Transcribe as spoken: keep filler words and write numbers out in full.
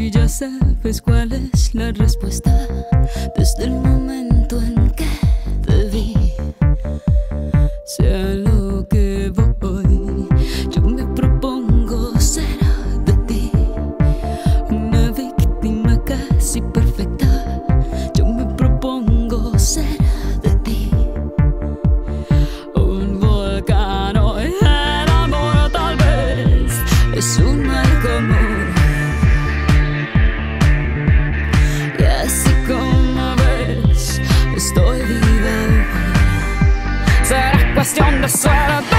Y ya sabes cuál es la respuesta desde el momento en que te vi. Sea lo que voy, yo me propongo ser de ti. Una víctima casi perfecta, yo me propongo ser de ti. Un volcán hoy enamora, tal vez es un mal común. Y así como ves, estoy viva. Será cuestión de suerte.